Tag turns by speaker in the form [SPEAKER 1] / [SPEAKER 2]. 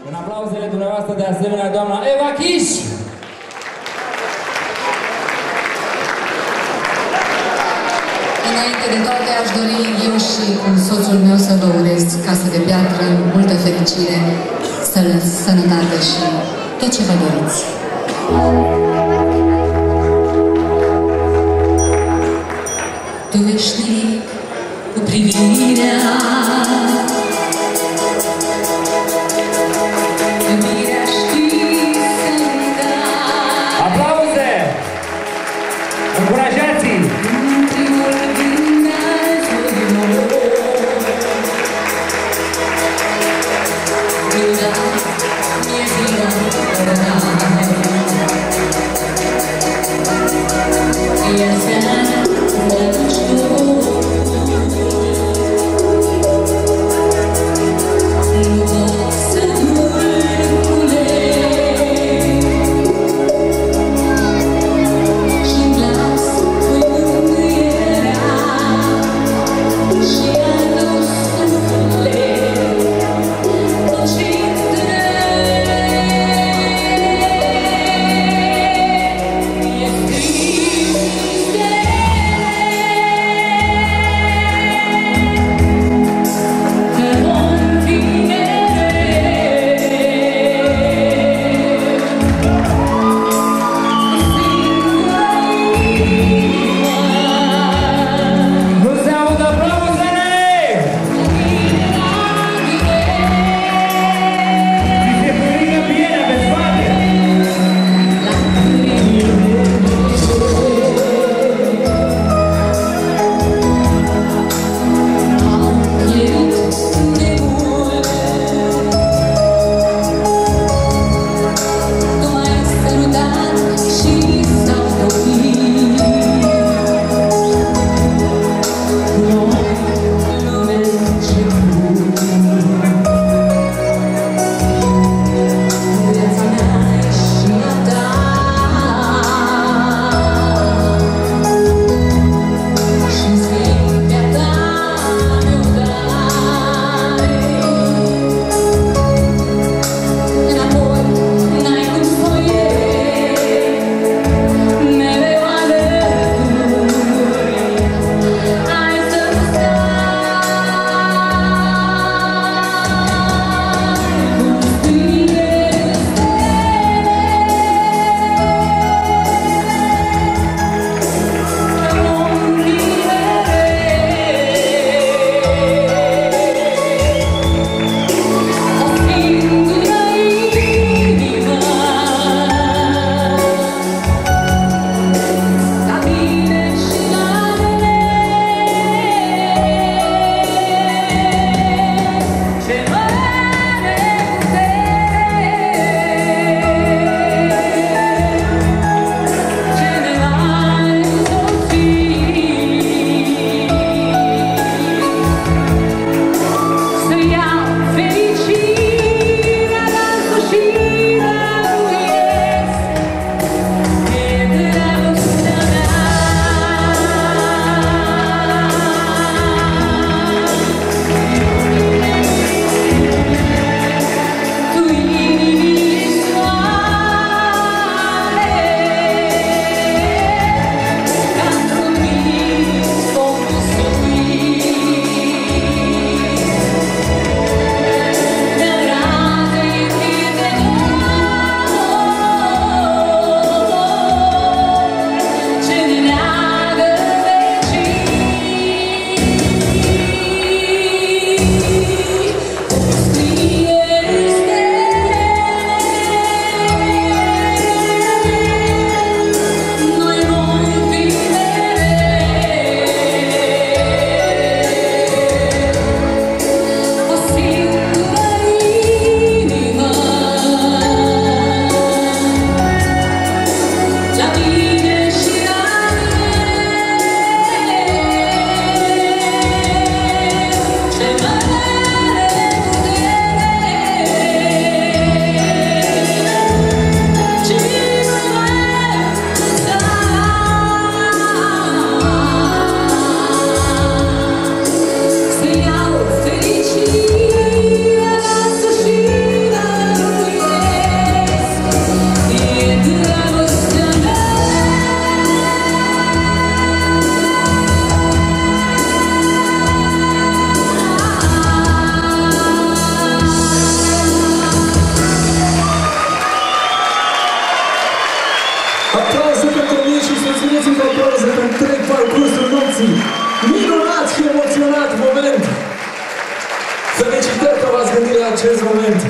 [SPEAKER 1] În aplauzele dumneavoastră de asemenea, doamna Eva Chiș!
[SPEAKER 2] Înainte de toate, aș dori eu și cu soțul meu să vă urez casă de piatră, multă fericire, sănătate și tot ce vă doriți. Tu veșnic cu privirea, iubirea știi să-mi dai.
[SPEAKER 1] Aplauze! Încurajați-i!
[SPEAKER 3] Aplauze pentru mine și susțineți-vă aplauze pentru trei parcursul nopții. Minunat și emoționat moment! Felicitări că v-ați gândit la acest moment!